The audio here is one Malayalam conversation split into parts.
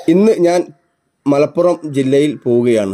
ഇന്ന് ഞാൻ മലപ്പുറം ജില്ലയിൽ പോവുകയാണ്.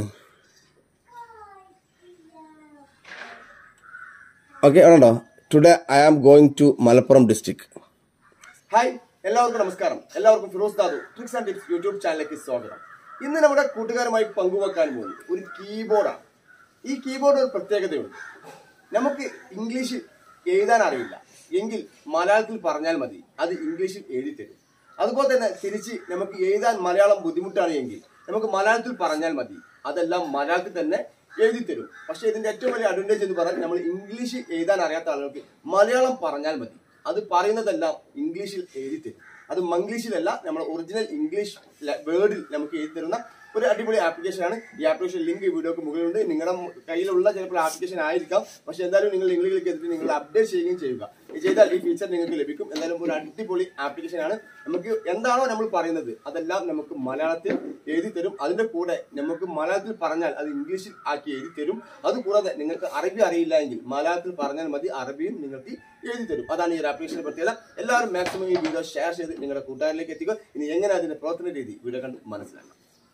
ഓക്കെ ആണോ? Today I am going to Malappuram district. Hi, എല്ലാവർക്കും നമസ്കാരം. എല്ലാവർക്കും Firoz Dadu tricks and tips YouTube ചാനലിലേക്ക് സ്വാഗതം. ഇന്ന് നമ്മുടെ കൂട്ടുകാരുമായി പങ്കുവെക്കാൻ പോകുന്നത് ഒരു കീബോർഡാണ്. ഈ കീബോർഡ് ഒരു പ്രത്യേകതയുണ്ട്. നമുക്ക് ഇംഗ്ലീഷിൽ എഴുതാൻ അറിയില്ല എങ്കിൽ മലയാളത്തിൽ പറഞ്ഞാൽ മതി, അത് ഇംഗ്ലീഷിൽ എഴുതി തരും. അതുപോലെ തന്നെ തിരിച്ച് നമുക്ക് എഴുതാൻ മലയാളം ബുദ്ധിമുട്ടാണ് എങ്കിൽ നമുക്ക് മലയാളത്തിൽ പറഞ്ഞാൽ മതി, അതെല്ലാം മലയാളത്തിൽ തന്നെ എഴുതി തരും. പക്ഷെ ഇതിന്റെ ഏറ്റവും വലിയ അഡ്വാൻറ്റേജ് എന്ന് പറഞ്ഞാൽ നമ്മൾ ഇംഗ്ലീഷ് എഴുതാൻ അറിയാത്ത ആളുകൾക്ക് മലയാളം പറഞ്ഞാൽ മതി, അത് പറയുന്നതെല്ലാം ഇംഗ്ലീഷിൽ എഴുതി തരും. അത് മംഗ്ലീഷിലല്ല, നമ്മുടെ ഒറിജിനൽ ഇംഗ്ലീഷ് വേർഡിൽ നമുക്ക് എഴുതി തരുന്ന ഒരു അടിപൊളി ആപ്ലിക്കേഷനാണ്. ഈ ആപ്ലിക്കേഷൻ ലിങ്ക് വീഡിയോക്ക് മുകളിലുണ്ട്. നിങ്ങളുടെ കയ്യിലുള്ള ചിലപ്പോൾ ആപ്ലിക്കേഷൻ ആയിരിക്കാം, പക്ഷെ എന്തായാലും നിങ്ങൾ ഇംഗ്ലീഷിലേക്ക് എത്തിയിട്ട് നിങ്ങൾ അപ്ഡേറ്റ് ചെയ്യുകയും ചെയ്യുക. ചെയ്താൽ ഈ ഫീച്ചർ നിങ്ങൾക്ക് ലഭിക്കും. എന്തായാലും ഒരു അടിപൊളി ആപ്ലിക്കേഷനാണ്. നമുക്ക് എന്താണോ നമ്മൾ പറയുന്നത് അതെല്ലാം നമുക്ക് മലയാളത്തിൽ എഴുതി തരും. അതിന്റെ കൂടെ നമുക്ക് മലയാളത്തിൽ പറഞ്ഞാൽ അത് ഇംഗ്ലീഷിൽ ആക്കി എഴുതി തരും. അതുകൂടാതെ നിങ്ങൾക്ക് അറബി അറിയില്ല എങ്കിൽ മലയാളത്തിൽ പറഞ്ഞാൽ മതി, അറബിയും നിങ്ങൾക്ക് എഴുതി തരും. അതാണ് ഈ ഒരു ആപ്ലിക്കേഷന്റെ പ്രത്യേകത. എല്ലാവരും മാക്സിമം ഈ വീഡിയോ ഷെയർ ചെയ്ത് നിങ്ങളുടെ കൂട്ടുകാരിലേക്ക് എത്തിക്കുക. ഇനി എങ്ങനെ അതിന്റെ പ്രവർത്തന രീതി വീഡിയോ കണ്ട് മനസ്സിലാക്കാം.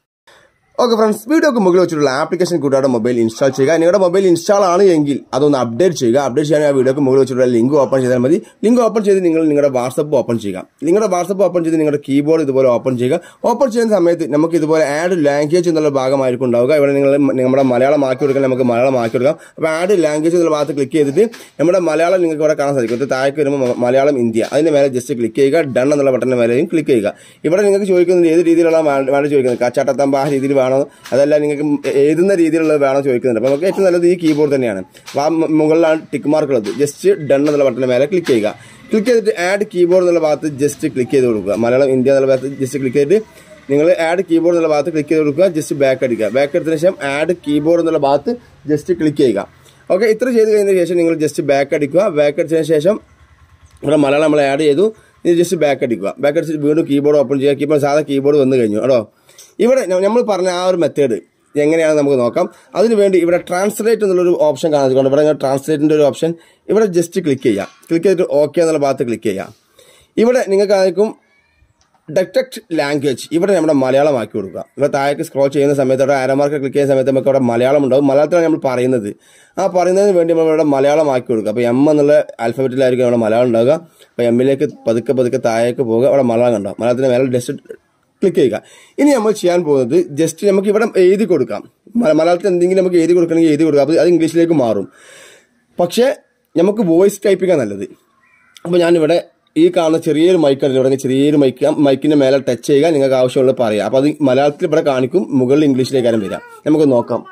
ഓക്കെ ഫ്രണ്ട്സ്, വീഡിയോക്ക് മുകളിൽ വെച്ചിട്ടുള്ള ആപ്ലിക്കേഷൻ കൂടാതെ മൊബൈൽ ഇൻസ്റ്റാൾ ചെയ്യുക. നിങ്ങളുടെ മൊബൈൽ ഇൻസ്റ്റാൾ ആണ് എങ്കിൽ അതൊന്ന് അപ്ഡേറ്റ് ചെയ്യുക. അപ്ഡേറ്റ് ചെയ്യാൻ ആ വീഡിയോക്ക് മുകളിൽ വെച്ചിട്ടുള്ള ലിങ്ക് ഓപ്പൺ ചെയ്താൽ മതി. ലിങ്ക് ഓപ്പൺ ചെയ്ത് നിങ്ങൾ നിങ്ങളുടെ വാട്സപ്പ് ഓപ്പൺ ചെയ്യുക. നിങ്ങളുടെ വാട്സപ്പ് ഓപ്പൺ ചെയ്ത് നിങ്ങളുടെ കീബോർഡ് ഇതുപോലെ ഓപ്പൺ ചെയ്യുക. ഓപ്പൺ ചെയ്യുന്ന സമയത്ത് നമുക്ക് ഇതുപോലെ ആഡ് ലാംഗ്വേജ് എന്നുള്ള ഭാഗമായിരിക്കും ഉണ്ടാവുക. ഇവിടെ നിങ്ങൾ നമ്മുടെ മലയാളം ആക്കി കൊടുക്കാൻ നമുക്ക് മലയാളം ആക്കി കൊടുക്കാം. അപ്പോൾ ആഡ് ലാംഗ്വേജ് എന്നുള്ള ഭാഗത്ത് ക്ലിക്ക് ചെയ്തിട്ട് നമ്മുടെ മലയാളം നിങ്ങൾക്ക് ഇവിടെ കാണാൻ സാധിക്കും. താഴേക്ക് വരുമ്പോൾ മലയാളം ഇന്ത്യ, അതിന്റെ മേലെ ജസ്റ്റ് ക്ലിക്ക് ചെയ്യുക. ഡൺ എന്നുള്ള ബട്ടന്റെ മേലെയും ക്ലിക്ക് ചെയ്യുക. ഇവിടെ നിങ്ങൾക്ക് ചോദിക്കുന്നത് ഏത് രീതിയിലുള്ള വേണം ചോദിക്കുന്നത്, കച്ചാട്ടത്തമ്പ ആ രീതിയിൽ വേണോ, അതല്ല നിങ്ങൾക്ക് എഴുതുന്ന രീതിയിലുള്ളത് വേണോ ചോദിക്കുന്നുണ്ട്. അപ്പോൾ നമുക്ക് ഏറ്റവും നല്ലത് ഈ കീബോർഡ് തന്നെയാണ്. അപ്പോൾ ആ മുകളിലാണ് ടിക്ക് മാർക്ക് ഉള്ളത്. ജസ്റ്റ് ഡൺ എന്നുള്ള ബട്ടന്റെ മേലെ ക്ലിക്ക് ചെയ്യുക. ക്ലിക്ക് ചെയ്തിട്ട് ആഡ് കീബോർഡ് എന്നുള്ള ഭാഗത്ത് ജസ്റ്റ് ക്ലിക്ക് ചെയ്ത് കൊടുക്കുക. മലയാളം ഇന്ത്യ എന്നുള്ള ഭാഗത്ത് ജസ്റ്റ് ക്ലിക്ക് ചെയ്തിട്ട് നിങ്ങൾ ആഡ് കീബോർഡ് എന്നുള്ള ഭാഗത്ത് ക്ലിക്ക് ചെയ്ത് കൊടുക്കുക. ജസ്റ്റ് ബാക്ക് അടിക്കുക. ബാക്ക് എടുത്തതിന് ശേഷം ആഡ് കീബോർഡ് എന്നുള്ള ഭാഗത്ത് ജസ്റ്റ് ക്ലിക്ക് ചെയ്യുക. ഓക്കെ, ഇത്ര ചെയ്ത് കഴിഞ്ഞതിന് ശേഷം നിങ്ങൾ ജസ്റ്റ് ബാക്ക് അടിക്കുക. ബാക്ക് അടിച്ചതിന് ശേഷം ഇവിടെ മലയാളം നമ്മൾ ആഡ് ചെയ്തു. ഇത് ജസ്റ്റ് ബാക്ക് അടിക്കുക. ബാക്ക് അടിച്ചിട്ട് വീണ്ടും കീബോർഡ് ഓപ്പൺ ചെയ്യുക. കീബോർഡ് സാധാ കീബോർഡ് വന്നു കഴിഞ്ഞു കേട്ടോ. ഇവിടെ നമ്മൾ പറഞ്ഞ ആ ഒരു മെത്തേഡ് എങ്ങനെയാണെന്ന് നമുക്ക് നോക്കാം. അതിനുവേണ്ടി ഇവിടെ ട്രാൻസ്ലേറ്റ് എന്നുള്ളൊരു ഓപ്ഷൻ കാണുന്നുണ്ട്. ഇവിടെ ട്രാൻസ്ലേറ്റിന്റെ ഒരു ഓപ്ഷൻ ഇവിടെ ജസ്റ്റ് ക്ലിക്ക് ചെയ്യുക. ക്ലിക്ക് ചെയ്തിട്ട് ഓക്കെ എന്നുള്ള ഭാഗത്ത് ക്ലിക്ക് ചെയ്യുക. ഇവിടെ നിങ്ങൾക്ക് ആയിരിക്കും ഡിറ്റക്ട് ലാംഗ്വേജ്, ഇവിടെ നമ്മുടെ മലയാളം ആക്കി കൊടുക്കുക. ഇവിടെ താഴേക്ക് സ്ക്രോൾ ചെയ്യുന്ന സമയത്ത് അവിടെ ആരോമാർക്ക് ക്ലിക്ക് ചെയ്യുന്ന സമയത്ത് നമുക്ക് അവിടെ മലയാളം ഉണ്ടാവും. മലയാളത്തിലാണ് നമ്മൾ പറയുന്നത്. ആ പറയുന്നതിന് വേണ്ടി നമ്മൾ ഇവിടെ മലയാളം ആക്കി കൊടുക്കുക. അപ്പോൾ എം എന്നുള്ള ആൽഫബറ്റിലായിരിക്കും അവിടെ മലയാളം ഉണ്ടാവുക. അപ്പോൾ എമ്മിലേക്ക് പതുക്കെ താഴേക്ക് പോവുക. അവിടെ മലയാളം ഉണ്ടാവും. മലയാളത്തിന് മേലെ ജസ്റ്റ് ക്ലിക്ക് ചെയ്യുക. ഇനി നമ്മൾ ചെയ്യാൻ പോകുന്നത് ജസ്റ്റ് നമുക്ക് ഇവിടെ എഴുതി കൊടുക്കാം. മലയാളത്തിൽ എന്തെങ്കിലും നമുക്ക് എഴുതി കൊടുക്കണമെങ്കിൽ എഴുതി കൊടുക്കാം. അപ്പോൾ അത് ഇംഗ്ലീഷിലേക്ക് മാറും. പക്ഷേ നമുക്ക് വോയിസ് ടൈപ്പിക്കാൻ നല്ലത്. അപ്പോൾ ഞാനിവിടെ ഈ കാണുന്ന ചെറിയൊരു മൈക്കാണ്. ഇവിടെ ചെറിയൊരു മൈക്കിന്റെ മേലെ ടച്ച് ചെയ്യുക. നിങ്ങൾക്ക് ആവശ്യമുള്ളത് പറയാം. അപ്പോൾ അത് മലയാളത്തിൽ ഇവിടെ കാണിക്കും, മുകളിൽ ഇംഗ്ലീഷിലേക്കാരും വരാം. നമുക്ക് നോക്കാം.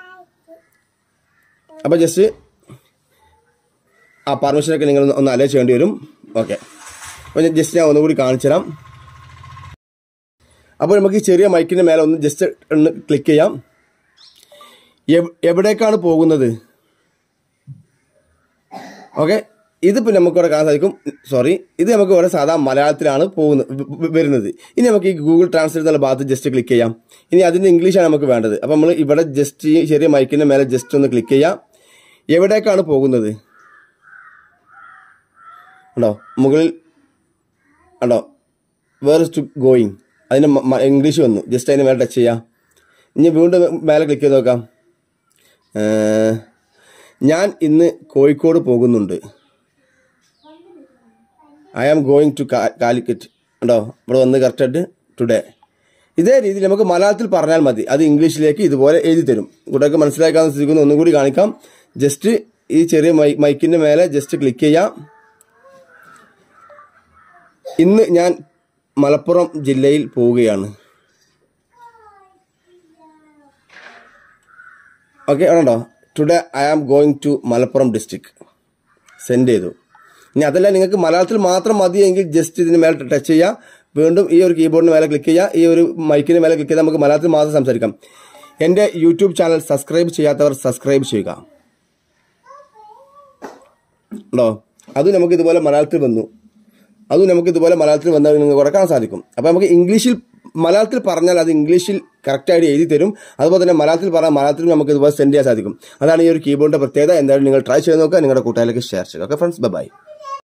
അപ്പോൾ ജസ്റ്റ് ആ പെർമിഷനൊക്കെ നിങ്ങൾ ഒന്ന് അലോ ചെയ്യേണ്ടി വരും. ഓക്കെ, അപ്പോൾ ജസ്റ്റ് ഞാൻ ഒന്നുകൂടി കാണിച്ചു തരാം. അപ്പോൾ നമുക്ക് ഈ ചെറിയ മൈക്കിന്റെ മേലെ ഒന്ന് ജസ്റ്റ് ഒന്ന് ക്ലിക്ക് ചെയ്യാം. എവിടേക്കാണ് പോകുന്നത്? ഓക്കെ, ഇതിപ്പോൾ നമുക്ക് ഇവിടെ കാണാൻ സാധിക്കും. ഇത് നമുക്ക് ഇവിടെ സാധാ മലയാളത്തിലാണ് വരുന്നത്. ഇനി നമുക്ക് ഈ ഗൂഗിൾ ട്രാൻസ്ലേറ്റ് എന്നുള്ള ഭാഗത്ത് ജസ്റ്റ് ക്ലിക്ക് ചെയ്യാം. ഇനി അതിന്റെ ഇംഗ്ലീഷാണ് നമുക്ക് വേണ്ടത്. അപ്പോൾ നമ്മൾ ഇവിടെ ജസ്റ്റ് ഈ ചെറിയ മൈക്കിന്റെ മേലെ ജസ്റ്റ് ഒന്ന് ക്ലിക്ക് ചെയ്യാം. എവിടേക്കാണ് പോകുന്നത് ഉണ്ടോ, മുകളിൽ ഉണ്ടോ, വേർ ഇസ് ടു ഗോയിങ്, അതിന് ഇംഗ്ലീഷ് വന്നു. ജസ്റ്റ് അതിന് മേലെ ടച്ച് ചെയ്യാം. ഇനി വീണ്ടും മേലെ ക്ലിക്ക് ചെയ്ത് നോക്കാം. ഞാൻ ഇന്ന് കോഴിക്കോട് പോകുന്നുണ്ട്. I am going to Calicut ഉണ്ടോ, ഇവിടെ വന്ന് കറക്റ്റായിട്ട് ടുഡേ. ഇതേ രീതിയിൽ നമുക്ക് മലയാളത്തിൽ പറഞ്ഞാൽ മതി, അത് ഇംഗ്ലീഷിലേക്ക് ഇതുപോലെ എഴുതി തരും. കൂടെയൊക്കെ മനസ്സിലാക്കാമെന്ന് ശ്രദ്ധിക്കുന്നു. ഒന്നും കൂടി കാണിക്കാം. ജസ്റ്റ് ഈ ചെറിയ മൈക്കിന്റെ മേലെ ജസ്റ്റ് ക്ലിക്ക് ചെയ്യാം. ഇന്ന് ഞാൻ മലപ്പുറം ജില്ലയിൽ പോവുകയാണ്. ഓക്കെ ആണോ? Today I am going to Malappuram district. Send ചെയ്തു. ഇനി അതല്ല നിങ്ങൾക്ക് മലയാളത്തിൽ മാത്രം മതിയെങ്കിൽ ജസ്റ്റ് ഇതിന് മേലെ ടച്ച് ചെയ്യുക. വീണ്ടും ഈ ഒരു കീബോർഡിന് മേലെ ക്ലിക്ക് ചെയ്യുക. ഈ ഒരു മൈക്കിന് മേലെ ക്ലിക്ക് ചെയ്താൽ നമുക്ക് മലയാളത്തിൽ മാത്രം സംസാരിക്കാം. എൻ്റെ യൂട്യൂബ് ചാനൽ സബ്സ്ക്രൈബ് ചെയ്യാത്തവർ സബ്സ്ക്രൈബ് ചെയ്യുക. ഉണ്ടോ, അത് നമുക്ക് ഇതുപോലെ മലയാളത്തിൽ വന്നു. വന്നാൽ നിങ്ങൾക്ക് കുറക്കാൻ സാധിക്കും. അപ്പോൾ നമുക്ക് മലയാളത്തിൽ പറഞ്ഞാൽ അത് ഇംഗ്ലീഷിൽ കറക്റ്റായിട്ട് എഴുതി തരും. അതുപോലെ തന്നെ മലയാളത്തിൽ പറഞ്ഞാൽ മലയാളത്തിൽ നമുക്ക് ഇതുപോലെ സെൻഡ് ചെയ്യാൻ സാധിക്കും. അതാണ് ഈ ഒരു കീബോർഡിന്റെ പ്രത്യേകത. എന്തായാലും നിങ്ങൾ ട്രൈ ചെയ്ത് നോക്കുക, നിങ്ങളുടെ കൂട്ടുകാരിലേക്ക് ഷെയർ ചെയ്യുക. Okay friends, by.